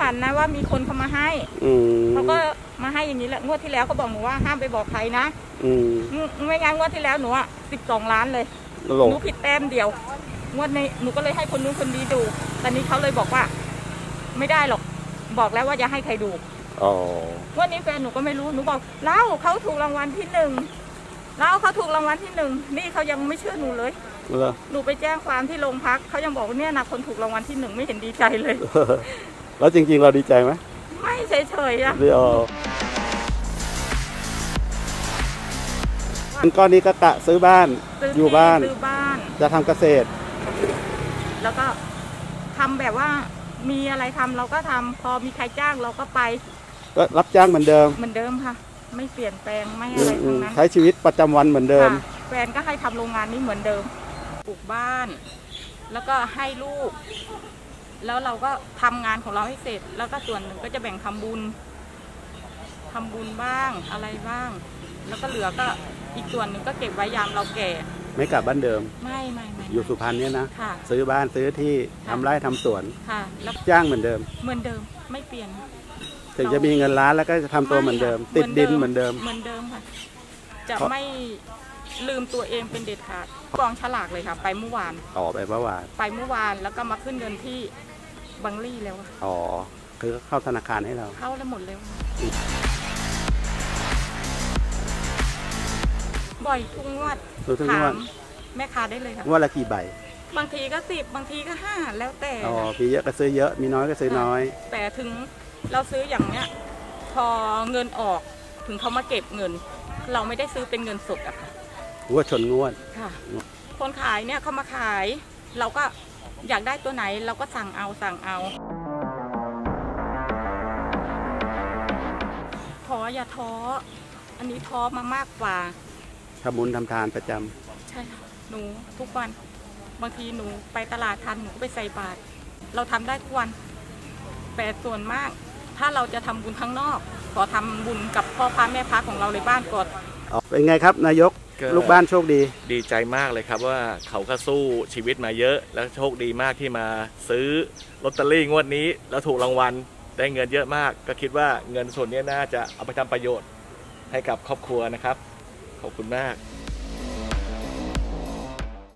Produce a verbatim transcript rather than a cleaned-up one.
ฝันนะว่ามีคนเขามาให้เขาก็มาให้อย่างนี้แหละงวดที่แล้วเขาบอกหนูว่าห้ามไปบอกใครนะไม่งั้นงวดที่แล้วหนูอ่ะสิบสองล้านเลยหนูผิดแต้มเดียวงวดนี้หนูก็เลยให้คนนู้นคนนี้ดูตอนนี้เขาเลยบอกว่าไม่ได้หรอกบอกแล้วว่าอย่าให้ใครดูงวดนี้แฟนหนูก็ไม่รู้หนูบอกเล่าเขาถูกรางวัลที่หนึ่งแล้วเขาถูกรางวัลที่หนึ่งนี่เขายังไม่เชื่อหนูเลยหนูไปแจ้งความที่โรงพักเขายังบอกว่าเนี่ยนะคนถูกรางวัลที่หนึ่งไม่เห็นดีใจเลยแล้วจริงๆเราดีใจไหมไม่เฉยๆอะก้อนนี้ก็กะซื้อบ้านอยู่บ้านซื้อบ้านจะทำเกษตรแล้วก็ทำแบบว่ามีอะไรทำเราก็ทำพอมีใครจ้างเราก็ไปก็รับจ้างเหมือนเดิมเหมือนเดิมค่ะไม่เปลี่ยนแปลงไม่อะไรทั้งนั้นใช้ชีวิตประจำวันเหมือนเดิมแฟนก็ให้ทำโรงงานนี้เหมือนเดิมปลูกบ้านแล้วก็ให้ลูกแล้วเราก็ทำงานของเราให้เสร็จแล้วก็ส่วนหนึ่งก็จะแบ่งทำบุญทำบุญบ้างอะไรบ้างแล้วก็เหลือก็อีกส่วนหนึ่งก็เก็บไว้ยามเราแก่ไม่กลับบ้านเดิมไม่ไม่ไม่อยู่สุพรรณเนี่ยนะซื้อบ้านซื้อที่ทำไร่ทำสวนค่ะแล้วจ้างเหมือนเดิมเหมือนเดิมไม่เปลี่ยนถึงจะมีเงินล้านแล้วก็จะทำตัวเหมือนเดิมติดดินเหมือนเดิมเหมือนเดิมค่ะจะไม่ลืมตัวเองเป็นเด็ดขาดกองฉลากเลยค่ะไปเมื่อวานอ๋อไปเมื่อวานไปเมื่อวานแล้วก็มาขึ้นเงินที่บังลี่แล้วอ๋อคือเข้าธนาคารให้เราเข้าแล้วหมดแล้วบ่อยทุกงวดถามแม่ค้าได้เลยค่ะงวดละกี่ใบบางทีก็สิบบางทีก็ห้าแล้วแต่อ๋อมีเยอะก็ซื้อเยอะมีน้อยก็ซื้อน้อยแต่ถึงเราซื้ออย่างเนี้ยพอเงินออกถึงเขามาเก็บเงินเราไม่ได้ซื้อเป็นเงินสดอะค่ะงวดชนงวดค่ะคนขายเนี่ยเขามาขายเราก็อยากได้ตัวไหนเราก็สั่งเอาสั่งเอาท้ออย่าท้ออันนี้ท้อมามากกว่าทำบุญทำทานประจำใช่ค่ะหนูทุกวันบางทีหนูไปตลาดทันหนูก็ไปใส่บาตรเราทำได้ทุกวันแต่ส่วนมากถ้าเราจะทำบุญข้างนอกขอทำบุญกับพ่อพระแม่พระของเราในบ้านก่อนเป็นไงครับนายกลูกบ้านโชคดีดีใจมากเลยครับว่าเขาก็สู้ชีวิตมาเยอะแล้วโชคดีมากที่มาซื้อลอตเตอรี่งวดนี้แล้วถูกรางวัลได้เงินเยอะมากก็คิดว่าเงินส่วนนี้น่าจะเอาไปทำประโยชน์ให้กับครอบครัวนะครับขอบคุณมาก